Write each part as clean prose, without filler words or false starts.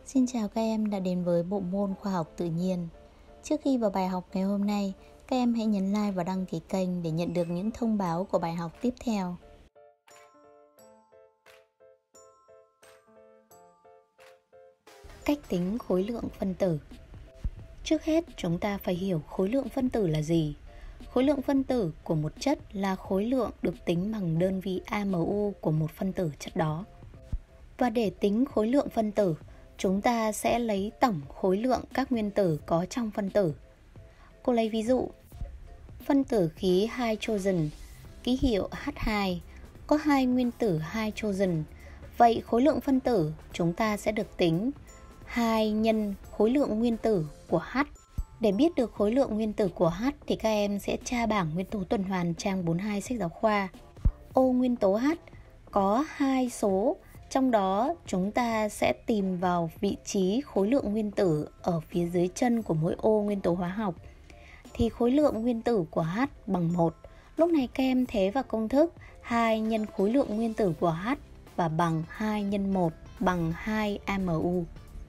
Xin chào các em đã đến với bộ môn khoa học tự nhiên. Trước khi vào bài học ngày hôm nay, các em hãy nhấn like và đăng ký kênh để nhận được những thông báo của bài học tiếp theo. Cách tính khối lượng phân tử. Trước hết, chúng ta phải hiểu khối lượng phân tử là gì. Khối lượng phân tử của một chất là khối lượng được tính bằng đơn vị AMU của một phân tử chất đó. Và để tính khối lượng phân tử, chúng ta sẽ lấy tổng khối lượng các nguyên tử có trong phân tử. Cô lấy ví dụ, phân tử khí hydrogen, ký hiệu H2, có 2 nguyên tử hydrogen. Vậy khối lượng phân tử chúng ta sẽ được tính 2 nhân khối lượng nguyên tử của H. Để biết được khối lượng nguyên tử của H thì các em sẽ tra bảng nguyên tố tuần hoàn trang 42 sách giáo khoa. Ô nguyên tố H có 2 số, trong đó chúng ta sẽ tìm vào vị trí khối lượng nguyên tử ở phía dưới chân của mỗi ô nguyên tố hóa học. Thì khối lượng nguyên tử của H bằng 1. Lúc này các em thế vào công thức 2 nhân khối lượng nguyên tử của H và bằng 2 nhân 1 bằng 2 AMU.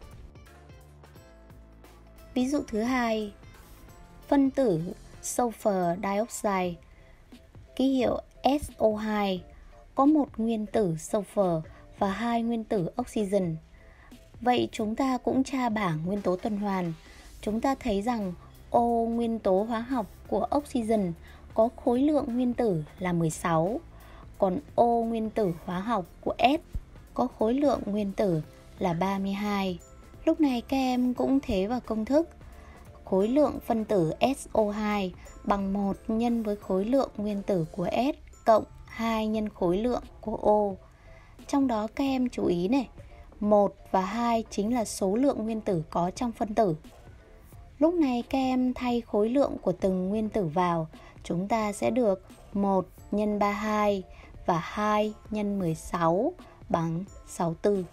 Ví dụ thứ hai, phân tử sulfur dioxide, ký hiệu SO2, có một nguyên tử sulfur và 2 nguyên tử oxygen. Vậy chúng ta cũng tra bảng nguyên tố tuần hoàn. Chúng ta thấy rằng ô nguyên tố hóa học của oxygen có khối lượng nguyên tử là 16, còn ô nguyên tử hóa học của S có khối lượng nguyên tử là 32. Lúc này các em cũng thế vào công thức khối lượng phân tử SO2 bằng 1 nhân với khối lượng nguyên tử của S cộng 2 nhân khối lượng của O. Trong đó các em chú ý này, 1 và 2 chính là số lượng nguyên tử có trong phân tử. Lúc này các em thay khối lượng của từng nguyên tử vào, chúng ta sẽ được 1 nhân 32 và 2 nhân 16 bằng 64.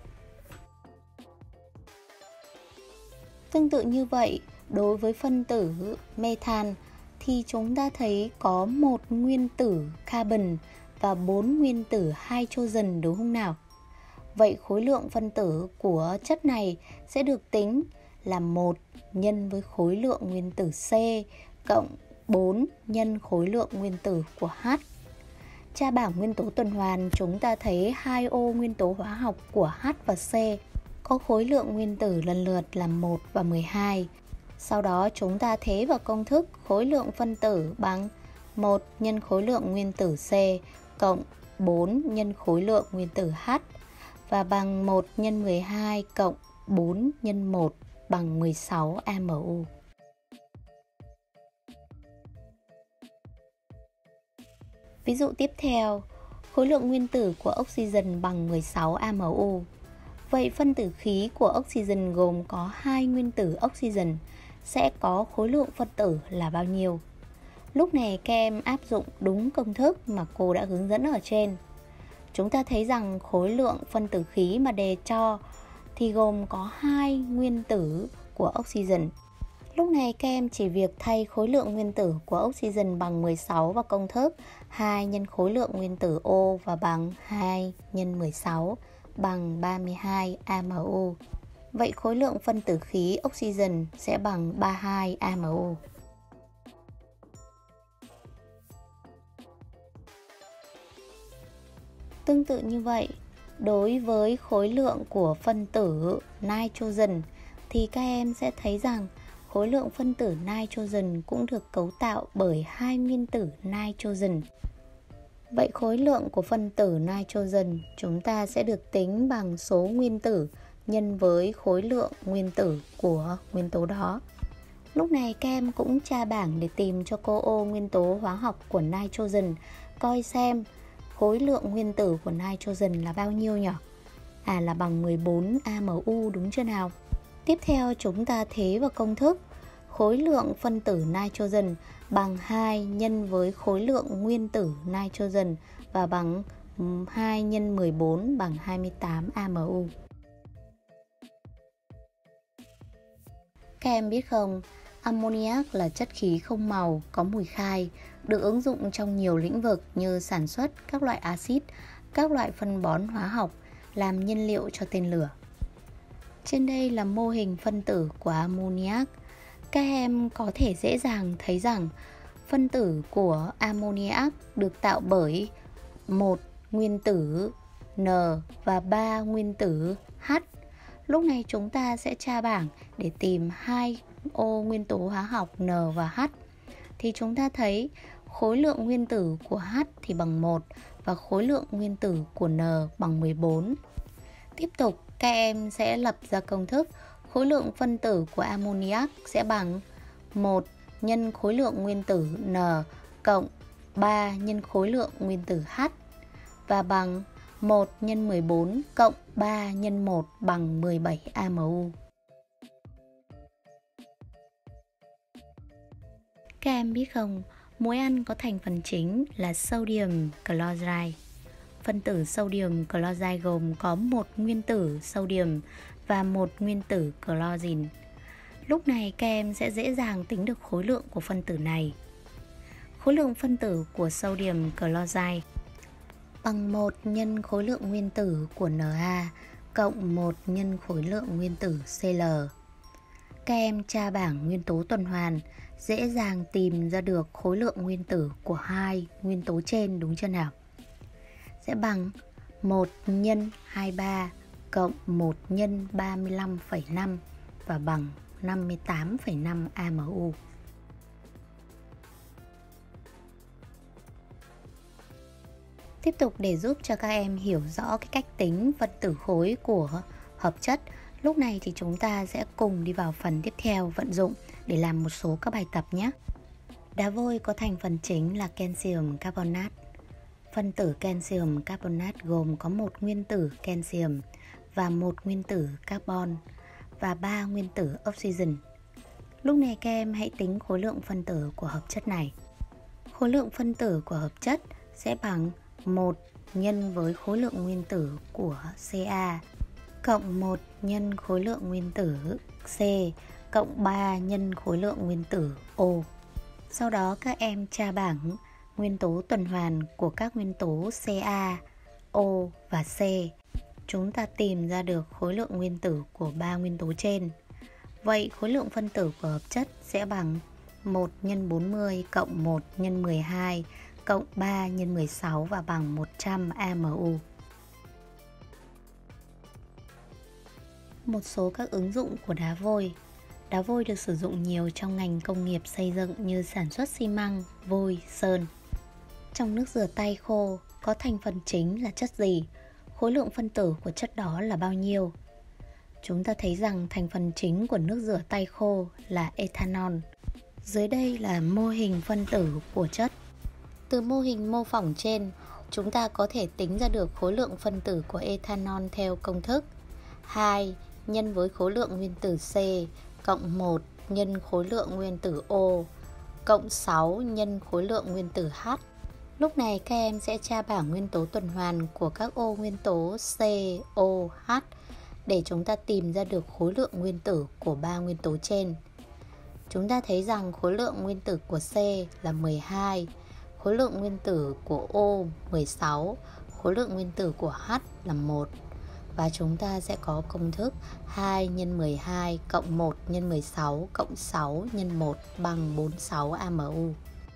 Tương tự như vậy, đối với phân tử methan thì chúng ta thấy có một nguyên tử carbon và 4 nguyên tử hydrogen, đúng không nào? Vậy khối lượng phân tử của chất này sẽ được tính là 1 nhân với khối lượng nguyên tử C cộng 4 nhân khối lượng nguyên tử của H. Tra bảng nguyên tố tuần hoàn, chúng ta thấy 2 ô nguyên tố hóa học của H và C có khối lượng nguyên tử lần lượt là 1 và 12. Sau đó chúng ta thế vào công thức khối lượng phân tử bằng 1 nhân khối lượng nguyên tử C cộng 4 nhân khối lượng nguyên tử H và bằng 1 nhân 12 cộng 4 nhân 1 bằng 16 AMU. Ví dụ tiếp theo, khối lượng nguyên tử của oxygen bằng 16 AMU. Vậy phân tử khí của oxygen gồm có 2 nguyên tử oxygen sẽ có khối lượng phân tử là bao nhiêu? Lúc này các em áp dụng đúng công thức mà cô đã hướng dẫn ở trên. Chúng ta thấy rằng khối lượng phân tử khí mà đề cho thì gồm có 2 nguyên tử của oxygen. Lúc này các em chỉ việc thay khối lượng nguyên tử của oxygen bằng 16 vào công thức 2 nhân khối lượng nguyên tử O và bằng 2 nhân 16 bằng 32 AMU. Vậy khối lượng phân tử khí oxygen sẽ bằng 32 AMU. Tương tự như vậy, đối với khối lượng của phân tử nitrogen thì các em sẽ thấy rằng khối lượng phân tử nitrogen cũng được cấu tạo bởi 2 nguyên tử nitrogen. Vậy khối lượng của phân tử nitrogen chúng ta sẽ được tính bằng số nguyên tử nhân với khối lượng nguyên tử của nguyên tố đó. Lúc này các em cũng tra bảng để tìm cho cô ô nguyên tố hóa học của nitrogen, coi xem khối lượng nguyên tử của nitrogen là bao nhiêu nhỉ? Là bằng 14 AMU, đúng chưa nào? Tiếp theo chúng ta thế vào công thức khối lượng phân tử nitrogen bằng 2 nhân với khối lượng nguyên tử nitrogen và bằng 2 nhân 14 bằng 28 AMU. Các em biết không, ammoniac là chất khí không màu, có mùi khai, được ứng dụng trong nhiều lĩnh vực như sản xuất các loại axit, các loại phân bón hóa học, làm nhiên liệu cho tên lửa. Trên đây là mô hình phân tử của ammoniac. Các em có thể dễ dàng thấy rằng phân tử của ammoniac được tạo bởi một nguyên tử N và 3 nguyên tử H. Lúc này chúng ta sẽ tra bảng để tìm hai ô nguyên tố hóa học N và H. Thì chúng ta thấy khối lượng nguyên tử của H thì bằng 1 và khối lượng nguyên tử của N bằng 14. Tiếp tục các em sẽ lập ra công thức khối lượng phân tử của ammoniac sẽ bằng 1 nhân khối lượng nguyên tử N cộng 3 nhân khối lượng nguyên tử H và bằng 1 nhân 14 cộng 3 nhân 1 bằng 17 AMU. Các em biết không, muối ăn có thành phần chính là sodium chloride. Phân tử sodium chloride gồm có một nguyên tử sodium và một nguyên tử chlorine. Lúc này các em sẽ dễ dàng tính được khối lượng của phân tử này. Khối lượng phân tử của sodium chloride bằng 1 nhân khối lượng nguyên tử của Na cộng 1 nhân khối lượng nguyên tử Cl. Các em tra bảng nguyên tố tuần hoàn dễ dàng tìm ra được khối lượng nguyên tử của hai nguyên tố trên, đúng chưa nào? Sẽ bằng 1 nhân 23 cộng 1 nhân 35,5 và bằng 58,5 AMU. Tiếp tục để giúp cho các em hiểu rõ cái cách tính phân tử khối của hợp chất, lúc này thì chúng ta sẽ cùng đi vào phần tiếp theo vận dụng để làm một số các bài tập nhé. Đá vôi có thành phần chính là calcium carbonate. Phân tử calcium carbonate gồm có một nguyên tử calcium và một nguyên tử carbon và 3 nguyên tử oxygen. Lúc này các em hãy tính khối lượng phân tử của hợp chất này. Khối lượng phân tử của hợp chất sẽ bằng 1 nhân với khối lượng nguyên tử của Ca cộng 1 nhân khối lượng nguyên tử C cộng 3 nhân khối lượng nguyên tử O. Sau đó các em tra bảng nguyên tố tuần hoàn của các nguyên tố Ca, O và C. Chúng ta tìm ra được khối lượng nguyên tử của 3 nguyên tố trên. Vậy khối lượng phân tử của hợp chất sẽ bằng 1 nhân 40 cộng 1 nhân 12 cộng 3 nhân 16 và bằng 100 AMU. Một số các ứng dụng của đá vôi. Đá vôi được sử dụng nhiều trong ngành công nghiệp xây dựng như sản xuất xi măng, vôi, sơn. Trong nước rửa tay khô có thành phần chính là chất gì? Khối lượng phân tử của chất đó là bao nhiêu? Chúng ta thấy rằng thành phần chính của nước rửa tay khô là ethanol. Dưới đây là mô hình phân tử của chất. Từ mô hình mô phỏng trên, chúng ta có thể tính ra được khối lượng phân tử của ethanol theo công thức 2 nhân với khối lượng nguyên tử C cộng 1 nhân khối lượng nguyên tử O cộng 6 nhân khối lượng nguyên tử H. Lúc này các em sẽ tra bảng nguyên tố tuần hoàn của các ô nguyên tố C, O, H để chúng ta tìm ra được khối lượng nguyên tử của 3 nguyên tố trên. Chúng ta thấy rằng khối lượng nguyên tử của C là 12, khối lượng nguyên tử của O 16, khối lượng nguyên tử của H là 1. Và chúng ta sẽ có công thức 2 x 12 cộng 1 x 16 cộng 6 x 1 bằng 46 AMU.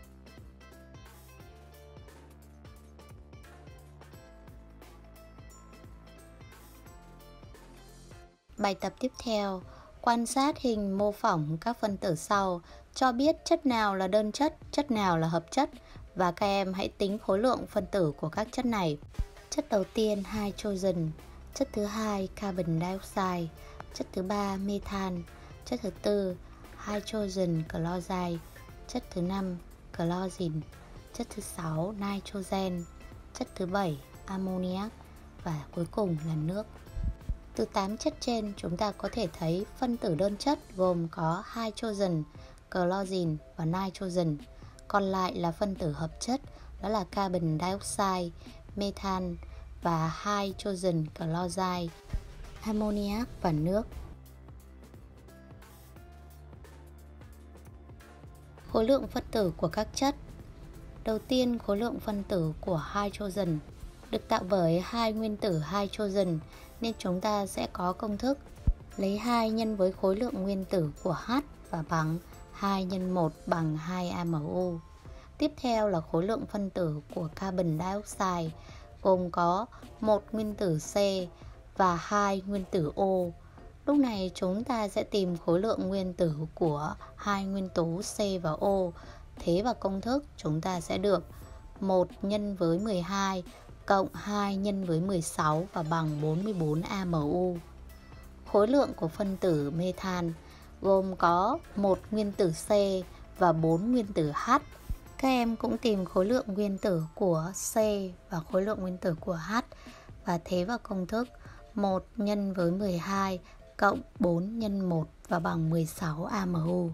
Bài tập tiếp theo, quan sát hình mô phỏng các phân tử sau, cho biết chất nào là đơn chất, chất nào là hợp chất và các em hãy tính khối lượng phân tử của các chất này. Chất đầu tiên hydrogen, chất thứ hai carbon dioxide, chất thứ ba methan, chất thứ tư hydrogen chloride, chất thứ năm chlorine, chất thứ sáu nitrogen, chất thứ bảy ammoniac và cuối cùng là nước. Từ 8 chất trên chúng ta có thể thấy phân tử đơn chất gồm có hydrogen, chlorine và nitrogen. Còn lại là phân tử hợp chất, đó là carbon dioxide, methan và hydrogen chloride, ammoniac và nước. Khối lượng phân tử của các chất. Đầu tiên, khối lượng phân tử của hydrogen được tạo bởi hai nguyên tử hydrogen nên chúng ta sẽ có công thức Lấy 2 nhân với khối lượng nguyên tử của H và bằng 2 x 1 bằng 2 AMU. Tiếp theo là khối lượng phân tử của carbon dioxide, gồm có một nguyên tử C và 2 nguyên tử O. Lúc này chúng ta sẽ tìm khối lượng nguyên tử của hai nguyên tố C và O. Thế vào công thức chúng ta sẽ được 1 nhân với 12 cộng 2 nhân với 16 và bằng 44 AMU. Khối lượng của phân tử methan gồm có một nguyên tử C và 4 nguyên tử H. Các em cũng tìm khối lượng nguyên tử của C và khối lượng nguyên tử của H và thế vào công thức 1 nhân với 12 cộng 4 nhân 1 và bằng 16 AMU.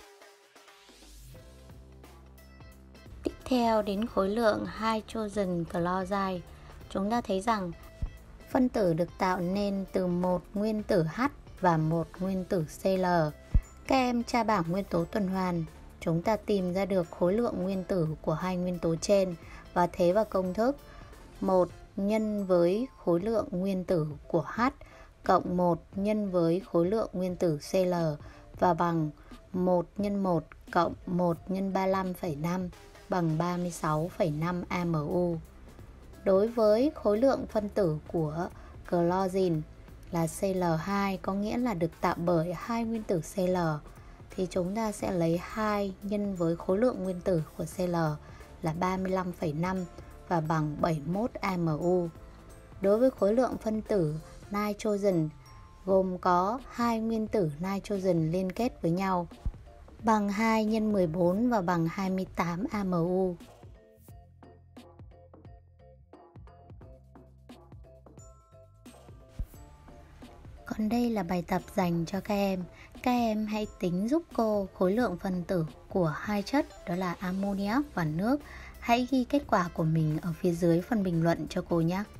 Tiếp theo đến khối lượng hydrogen chloride, chúng ta thấy rằng phân tử được tạo nên từ một nguyên tử H và một nguyên tử Cl. Các em tra bảng nguyên tố tuần hoàn, chúng ta tìm ra được khối lượng nguyên tử của hai nguyên tố trên và thế vào công thức 1 nhân với khối lượng nguyên tử của H cộng 1 nhân với khối lượng nguyên tử Cl và bằng 1 nhân 1 cộng 1 nhân 35,5 bằng 36,5 AMU. Đối với khối lượng phân tử của chlorine là Cl2, có nghĩa là được tạo bởi hai nguyên tử Cl, thì chúng ta sẽ lấy 2 nhân với khối lượng nguyên tử của Cl là 35,5 và bằng 71 AMU. Đối với khối lượng phân tử nitrogen gồm có hai nguyên tử nitrogen liên kết với nhau bằng 2 nhân 14 và bằng 28 AMU. Còn đây là bài tập dành cho các em. Các em hãy tính giúp cô khối lượng phân tử của hai chất đó là ammoniac và nước. Hãy ghi kết quả của mình ở phía dưới phần bình luận cho cô nhé.